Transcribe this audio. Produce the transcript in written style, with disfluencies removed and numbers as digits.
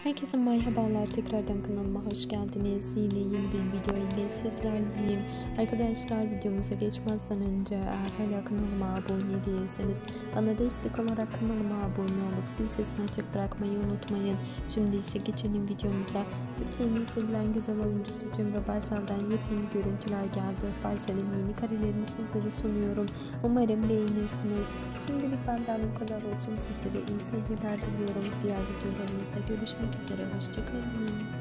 Herkese merhabalar, tekrardan kanalıma hoş geldiniz. Yine yeni bir video ile sizlerleyim. Arkadaşlar, videomuza geçmezden önce eğer hala kanalıma abone değilseniz bana destek olarak kanalıma abone olup zil sesini açık bırakmayı unutmayın. Şimdi ise geçelim videomuza. Türkiye'nin sevilen güzel oyuncusu Cemre Baysal'dan yepyeni görüntüler geldi. Baysal'in yeni kariyerini sizlere sunuyorum. Umarım beğenirsiniz. Şimdilik benden bu kadar olsun. Sizlere iyi seyirler diliyorum. Diğer videolarımızda görüşmek üzere. Hoşçakalın.